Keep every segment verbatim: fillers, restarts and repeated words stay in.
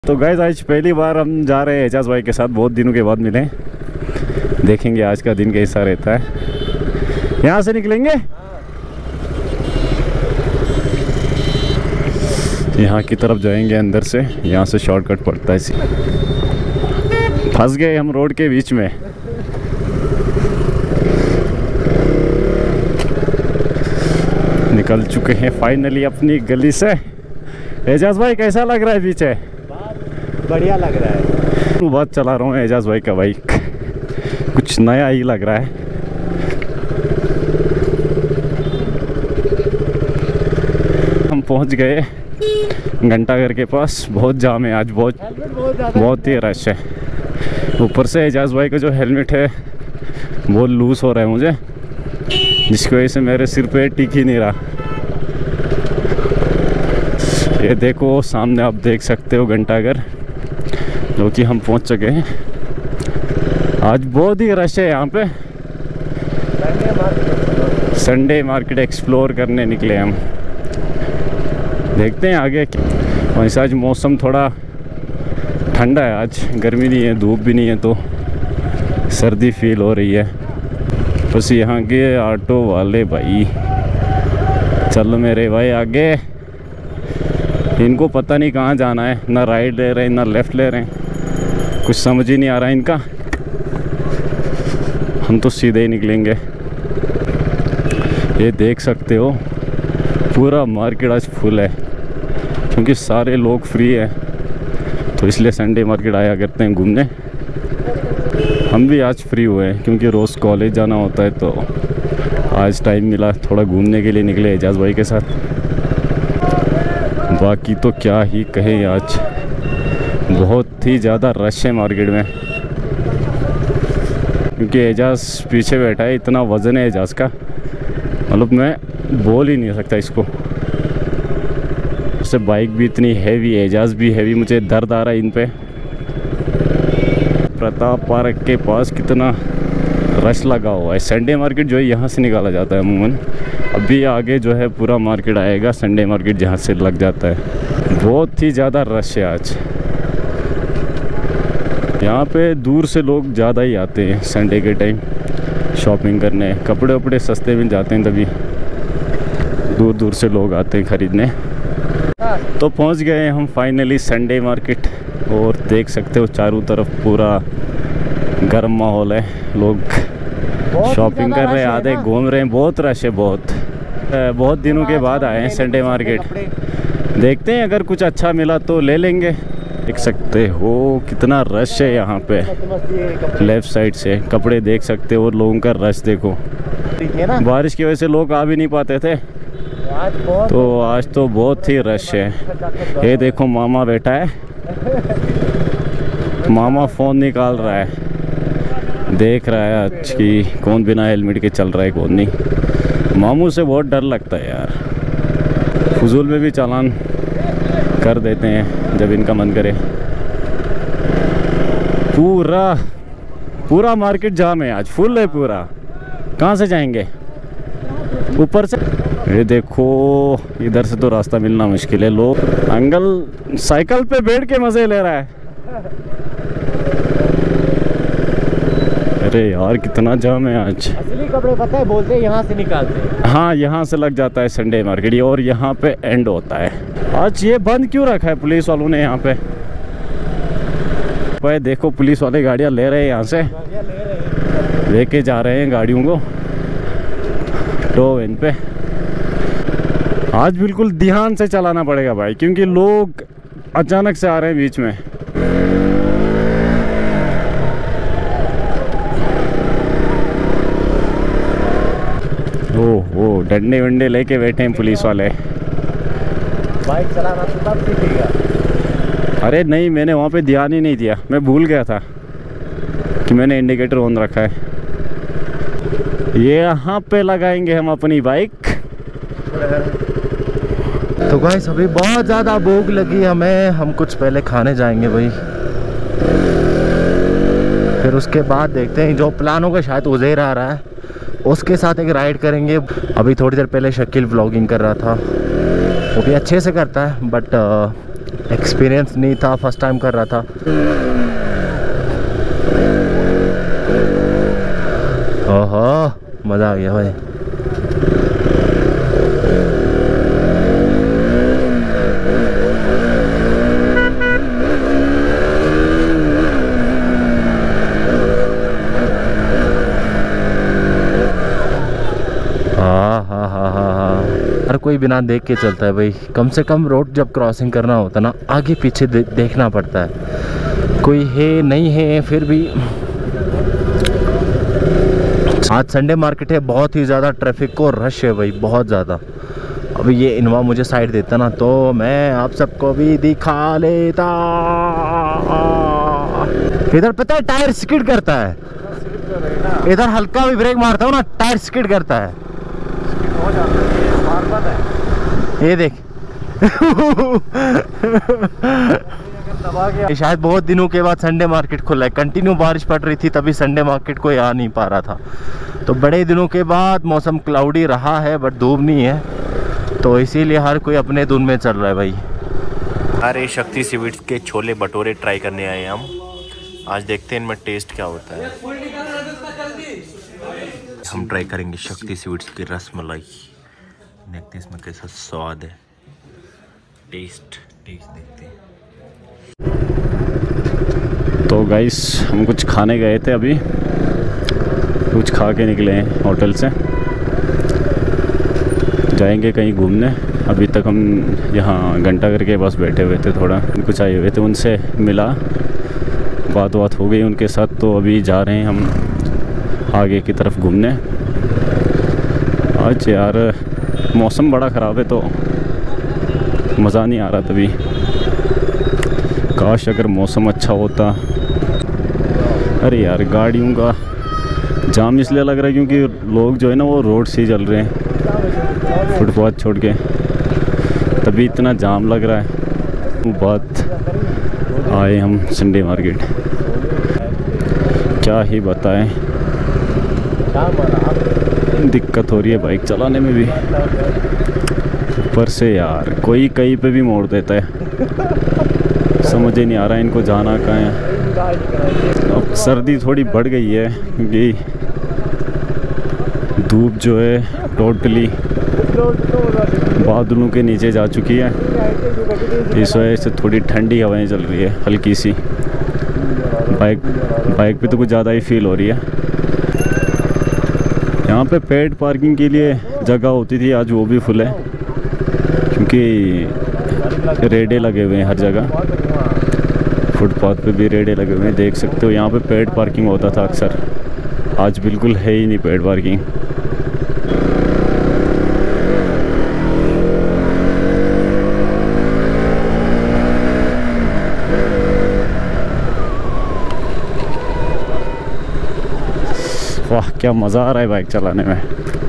तो गाइस आज पहली बार हम जा रहे हैं एजाज भाई के साथ, बहुत दिनों के बाद मिले। देखेंगे आज का दिन कैसा रहता है। यहाँ से निकलेंगे, यहाँ की तरफ जाएंगे अंदर से, यहाँ से शॉर्टकट पड़ता है। फंस गए हम रोड के बीच में। निकल चुके हैं फाइनली अपनी गली से। एजाज भाई कैसा लग रहा है पीछे? बढ़िया लग रहा है। तो बहुत चला रहा हूँ एजाज भाई का बाइक, कुछ नया ही लग रहा है। हम पहुँच गए घंटाघर के पास। बहुत जाम है आज, बहुत बहुत ही रश है। ऊपर से एजाज भाई का जो हेलमेट है बहुत लूज हो रहा है मुझे, जिसकी वजह से मेरे सिर पे टिक ही नहीं रहा। ये देखो सामने आप देख सकते हो घंटाघर, जो कि हम पहुंच चुके हैं। आज बहुत ही रश है यहाँ पे। संडे मार्केट एक्सप्लोर करने निकले हम। देखते हैं आगे। वैसे आज मौसम थोड़ा ठंडा है, आज गर्मी नहीं है, धूप भी नहीं है, तो सर्दी फील हो रही है। बस यहाँ के ऑटो वाले भाई, चलो मेरे भाई आगे। इनको पता नहीं कहाँ जाना है, ना राइट ले रहे हैं ना लेफ़्ट ले रहे हैं, कुछ समझ ही नहीं आ रहा है इनका। हम तो सीधे ही निकलेंगे। ये देख सकते हो पूरा मार्केट आज फुल है, क्योंकि सारे लोग फ्री है, तो इसलिए संडे मार्केट आया करते हैं घूमने। हम भी आज फ्री हुए हैं, क्योंकि रोज़ कॉलेज जाना होता है, तो आज टाइम मिला, थोड़ा घूमने के लिए निकले एजाज भाई के साथ। बाकी तो क्या ही कहें, आज बहुत ही ज़्यादा रश है मार्केट में, क्योंकि एजाज पीछे बैठा है। इतना वज़न है एजाज का, मतलब मैं बोल ही नहीं सकता इसको। उससे बाइक भी इतनी हैवी है, एजाज भी हैवी, मुझे दर्द आ रहा है इन पे। प्रताप पार्क के पास कितना रश लगा हुआ है। संडे मार्केट जो है यहाँ से निकाला जाता है अमूमन। अभी आगे जो है पूरा मार्केट आएगा, संडे मार्केट जहाँ से लग जाता है। बहुत ही ज़्यादा रश है आज यहाँ पे। दूर से लोग ज़्यादा ही आते हैं संडे के टाइम शॉपिंग करने। कपड़े वपड़े सस्ते मिल जाते हैं, तभी दूर दूर से लोग आते हैं ख़रीदने। तो पहुँच गए हम फाइनली संडे मार्केट, और देख सकते हो चारों तरफ पूरा गर्म माहौल है। लोग शॉपिंग कर रहे हैं, आधे घूम रहे हैं। बहुत रश है, बहुत बहुत दिनों के बाद आए हैं संडे मार्केट। देखते हैं अगर कुछ अच्छा मिला तो ले लेंगे। देख सकते हो कितना रश है यहाँ पे। लेफ्ट साइड से कपड़े देख सकते हो, लोगों का रश देखो। बारिश की वजह से लोग आ भी नहीं पाते थे, तो आज तो बहुत ही रश है। ये देखो मामा बैठा है, मामा फ़ोन निकाल रहा है, देख रहा है आज कि कौन बिना हेलमेट के चल रहा है कौन नहीं। मामू से बहुत डर लगता है यार, फजूल में भी चालान कर देते हैं जब इनका मन करे। पूरा पूरा मार्केट जाम है आज, फुल है पूरा। कहाँ से जाएंगे? ऊपर से। ये देखो इधर से तो रास्ता मिलना मुश्किल है। लोग, अंकल साइकिल पे बैठ के मज़े ले रहा है। अरे यार कितना जाम है आज। असली कपड़े पता है बोलते हैं यहाँ से निकालते हैं। हाँ, यहाँ से लग जाता है संडे मार्केट, और यहाँ पे एंड होता है। आज ये बंद क्यों रखा है पुलिस वालों ने यहाँ पे? भाई देखो पुलिस वाले गाड़ियाँ ले रहे हैं, यहाँ से लेके जा रहे हैं गाड़ियों को टो इन पे। आज बिल्कुल ध्यान से चलाना पड़ेगा भाई, क्योंकि लोग अचानक से आ रहे हैं बीच में। ओह ओ डंडे वंडे लेके बैठे हैं पुलिस वाले। बाइक चलाना तो तब सीखेगा। अरे नहीं, मैंने वहाँ पे ध्यान ही नहीं दिया, मैं भूल गया था कि मैंने इंडिकेटर ऑन रखा है। ये यहाँ पे लगाएंगे हम अपनी बाइक। तो गाइस अभी बहुत ज़्यादा भूख लगी हमें, हम कुछ पहले खाने जाएंगे भाई, फिर उसके बाद देखते हैं। जो प्लान होगा शायद उज़ैर आ रहा है, उसके साथ एक राइड करेंगे। अभी थोड़ी देर पहले शकील व्लॉगिंग कर रहा था, वो भी अच्छे से करता है, बट एक्सपीरियंस नहीं था, फर्स्ट टाइम कर रहा था। ओहो मज़ा आ गया भाई। हाँ हाँ हाँ हाँ हाँ, हर कोई बिना देख के चलता है भाई। कम से कम रोड जब क्रॉसिंग करना होता है ना, आगे पीछे दे, देखना पड़ता है कोई है नहीं है। फिर भी आज संडे मार्केट है, बहुत ही ज़्यादा ट्रैफिक को रश है भाई, बहुत ज़्यादा। अभी ये इनोवा मुझे साइड देता ना तो मैं आप सबको भी दिखा लेता। इधर पता है टायर स्किड करता है, इधर हल्का भी ब्रेक मारता हूँ ना टायर स्किड करता है। ये देख शायद बहुत दिनों के बाद संडे मार्केट खुला है। कंटिन्यू बारिश पड़ रही थी तभी संडे मार्केट कोई आ नहीं पा रहा था। तो बड़े दिनों के बाद मौसम क्लाउडी रहा है बट धूप नहीं है, तो इसीलिए हर कोई अपने धुन में चल रहा है भाई। अरे शक्ति स्वीट्स के छोले भटूरे ट्राई करने आए हम। आज देखते हैं इनमें टेस्ट क्या होता है। हम ट्राई करेंगे शक्ति स्वीट्स की रसमलाई। देखते हैं इसमें कैसा स्वाद है। टेस्ट टेस्ट देखते हैं। तो गाइस हम कुछ खाने गए थे, अभी कुछ खा के निकले हैं होटल से, जाएंगे कहीं घूमने। अभी तक हम यहाँ घंटा घर के पास बैठे हुए थे, थोड़ा कुछ आए हुए थे, उनसे मिला, बात बात हो गई उनके साथ। तो अभी जा रहे हैं हम आगे की तरफ घूमने। आज यार मौसम बड़ा ख़राब है तो मज़ा नहीं आ रहा तभी। काश अगर मौसम अच्छा होता। अरे यार गाड़ियों का जाम इसलिए लग रहा है क्योंकि लोग जो है ना वो रोड से ही चल रहे हैं फुटपाथ छोड़ के, तभी इतना जाम लग रहा है। बात आए हम संडे मार्केट, क्या ही बताएं, दिक्कत हो रही है बाइक चलाने में भी। ऊपर से यार कोई कहीं पे भी मोड़ देता है, समझ ही नहीं आ रहा है इनको जाना कहाँ है। अब सर्दी थोड़ी बढ़ गई है क्योंकि धूप जो है टोटली बादलों के नीचे जा चुकी है, इस वजह से थोड़ी ठंडी हवाएं चल रही है हल्की सी। बाइक बाइक पे तो कुछ ज़्यादा ही फील हो रही है। यहाँ पे पेड पार्किंग के लिए जगह होती थी, आज वो भी फुल है क्योंकि रेडे लगे हुए हैं हर जगह। फुटपाथ पे भी रेडे लगे हुए हैं, देख सकते हो। यहाँ पे पेड पार्किंग होता था अक्सर, आज बिल्कुल है ही नहीं पेड पार्किंग। वाह क्या मज़ा आ रहा है बाइक चलाने में।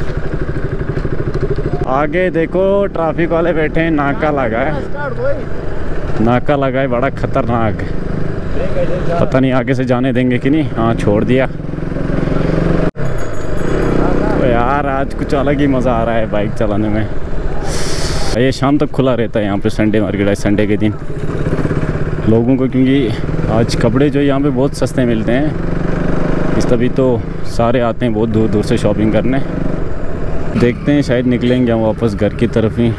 आगे देखो ट्रैफिक वाले बैठे हैं, नाका लगा है, नाका लगा है बड़ा खतरनाक। पता नहीं आगे से जाने देंगे कि नहीं। हाँ छोड़ दिया। तो यार आज कुछ अलग ही मज़ा आ रहा है बाइक चलाने में। ये शाम तक खुला रहता है यहाँ पे संडे मार्केट है, संडे के दिन लोगों को, क्योंकि आज कपड़े जो यहाँ पे बहुत सस्ते मिलते हैं, इस तभी तो सारे आते हैं बहुत दूर दूर से शॉपिंग करने। देखते हैं शायद निकलेंगे हम वापस घर की तरफ ही,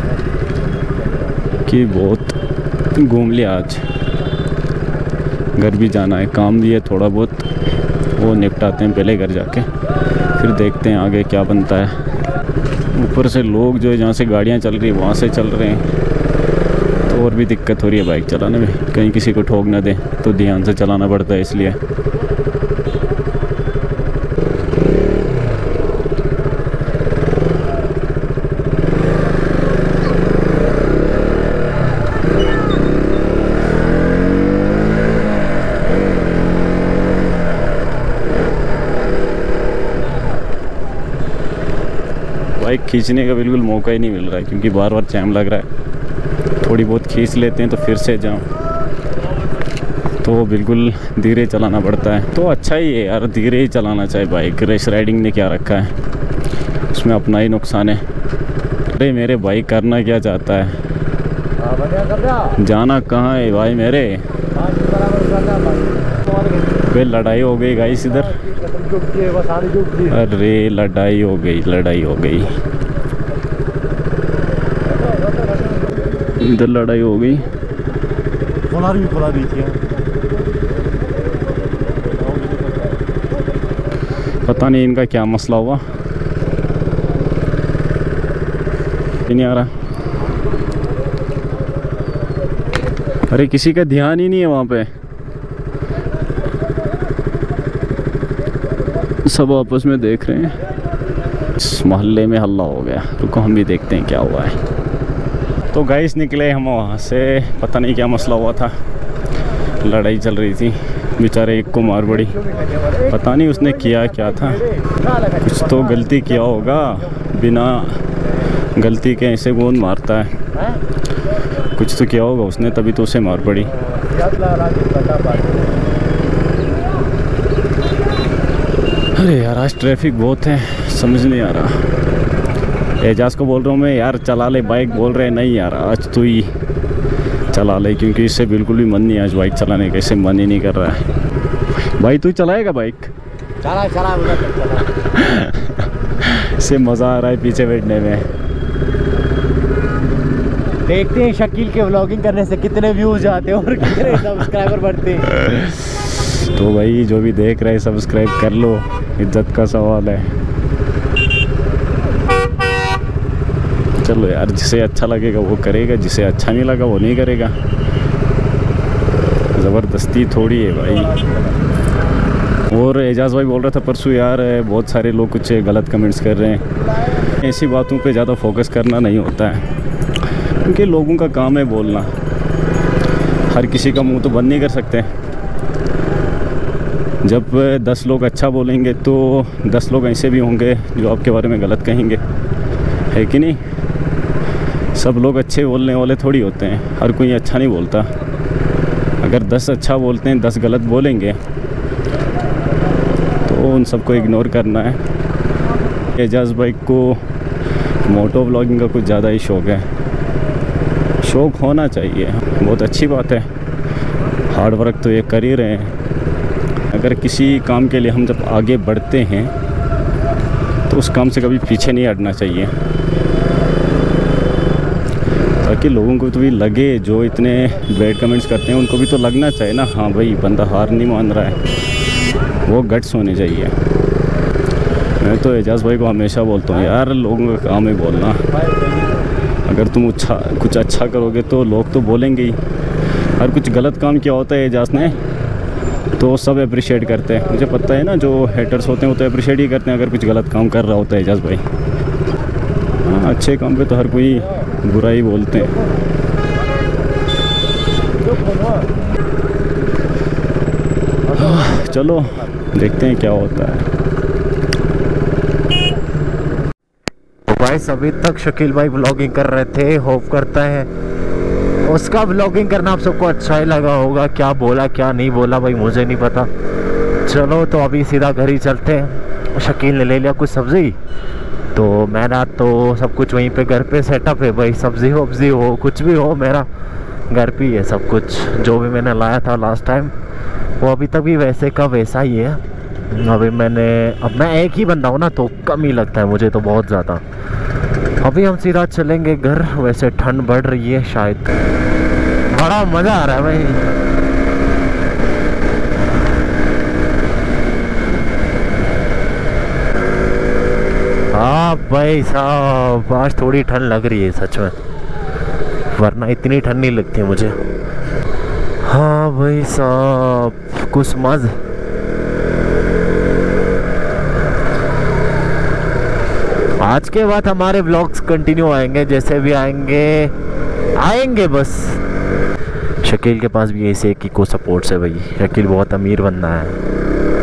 कि बहुत घूम लिया आज। घर भी जाना है, काम भी है थोड़ा बहुत, वो निपटाते हैं पहले घर जाके, फिर देखते हैं आगे क्या बनता है। ऊपर से लोग जो है जहाँ से गाड़ियाँ चल रही है वहाँ से चल रहे हैं, तो और भी दिक्कत हो रही है बाइक चलाने में। कहीं किसी को ठोक ना दे तो ध्यान से चलाना पड़ता है इसलिए। बाइक खींचने का बिल्कुल मौका ही नहीं मिल रहा है क्योंकि बार बार जैम लग रहा है। थोड़ी बहुत खींच लेते हैं तो फिर से जाम, तो बिल्कुल धीरे चलाना पड़ता है। तो अच्छा ही है यार, धीरे ही चलाना चाहिए बाइक। रेस राइडिंग ने क्या रखा है, उसमें अपना ही नुकसान है। अरे मेरे बाइक करना क्या चाहता है, जाना कहाँ है भाई मेरे? फिर लड़ाई हो गई गाइस इधर। अरे लड़ाई हो गई, लड़ाई हो गई इधर, लड़ाई हो गई। पता नहीं इनका क्या मसला हुआ, नहीं आ रहा। अरे किसी का ध्यान ही नहीं है वहाँ पे, सब आपस में देख रहे हैं। इस मोहल्ले में हल्ला हो गया, रुको हम भी देखते हैं क्या हुआ है। तो गाइस निकले हम वहाँ से, पता नहीं क्या मसला हुआ था, लड़ाई चल रही थी। बेचारे एक को मार पड़ी, पता नहीं उसने किया क्या था, कुछ तो गलती किया होगा। बिना गलती के ऐसे कौन मारता है, कुछ तो किया होगा उसने, तभी तो उसे मार पड़ी। अरे यार आज ट्रैफिक बहुत है, समझ नहीं आ रहा। एजाज को बोल रहा हूँ मैं, यार चला ले बाइक, बोल रहे नहीं यार आज तू ही चला ले, क्योंकि इससे बिल्कुल भी मन नहीं है आज बाइक चलाने का, इससे मन ही नहीं कर रहा है। भाई तू चलाएगा बाइक? चला चला इससे मज़ा आ रहा है पीछे बैठने में। देखते हैं शकील के व्लॉगिंग करने से कितने व्यूज आते हैं और कितने सब्सक्राइबर बढ़ते हैं। तो भाई जो भी देख रहे हैं सब्सक्राइब कर लो, इज्जत का सवाल है। चलो यार, जिसे अच्छा लगेगा वो करेगा, जिसे अच्छा नहीं लगा वो नहीं करेगा। ज़बरदस्ती थोड़ी है भाई। और एजाज़ भाई बोल रहा था परसों, यार बहुत सारे लोग कुछ गलत कमेंट्स कर रहे हैं। ऐसी बातों पे ज़्यादा फोकस करना नहीं होता है, क्योंकि लोगों का काम है बोलना। हर किसी का मुंह तो बंद नहीं कर सकते। जब दस लोग अच्छा बोलेंगे तो दस लोग ऐसे भी होंगे जो आपके बारे में गलत कहेंगे, है कि नहीं? सब लोग अच्छे बोलने वाले थोड़ी होते हैं, हर कोई अच्छा नहीं बोलता। अगर दस अच्छा बोलते हैं, दस गलत बोलेंगे, तो उन सबको इग्नोर करना है। एजाज भाई को मोटो व्लॉगिंग का कुछ ज़्यादा ही शौक़ है। शौक़ होना चाहिए, बहुत अच्छी बात है। हार्ड वर्क तो ये कर ही रहे हैं। अगर किसी काम के लिए हम जब आगे बढ़ते हैं तो उस काम से कभी पीछे नहीं हटना चाहिए, ताकि लोगों को तो भी लगे, जो इतने बैड कमेंट्स करते हैं उनको भी तो लगना चाहिए ना, हाँ भाई बंदा हार नहीं मान रहा है। वो गट्स होने चाहिए। मैं तो एजाज़ भाई को हमेशा बोलता हूँ, यार लोगों का काम है बोलना। अगर तुम अच्छा कुछ अच्छा करोगे तो लोग तो बोलेंगे ही। हर कुछ गलत काम किया होता है एजाज़ ने तो सब अप्रिशिएट करते हैं। मुझे पता है ना, जो हेटर्स होते हैं वो तो अप्रिशिएट ही करते हैं अगर कुछ गलत काम कर रहा होता है एजाज़ भाई। हाँ, अच्छे काम पे तो हर कोई बुरा ही बोलते हैं। हाँ, चलो देखते हैं क्या होता है। तो भाई अभी तक शकील भाई व्लॉगिंग कर रहे थे, होप करता है उसका व्लॉगिंग करना आप सबको अच्छा ही लगा होगा। क्या बोला क्या नहीं बोला भाई मुझे नहीं पता। चलो तो अभी सीधा घर ही चलते हैं। शकील ने ले लिया कुछ सब्ज़ी, तो मेरा तो सब कुछ वहीं पे घर पे सेटअप है भाई। सब्ज़ी वब्ज़ी हो कुछ भी हो, मेरा घर पे ही है सब कुछ। जो भी मैंने लाया था लास्ट टाइम वो अभी तक भी वैसे का वैसा ही है। अभी मैंने अब मैं एक ही बंदा हूँ ना, तो कम ही लगता है मुझे तो बहुत ज़्यादा। अभी हम सीधा चलेंगे घर। वैसे ठंड बढ़ रही है शायद, बड़ा मज़ा आ रहा है भाई। हाँ भाई साहब, आज थोड़ी ठंड लग रही है सच में, वरना इतनी ठंड नहीं लगती मुझे। हाँ भाई साहब, कुछ मज़। आज के बाद हमारे व्लॉग्स कंटिन्यू आएंगे, जैसे भी आएंगे आएंगे बस। शकील के पास भी ऐसे एक ही को सपोर्ट्स है भाई। शकील बहुत अमीर बंदा है।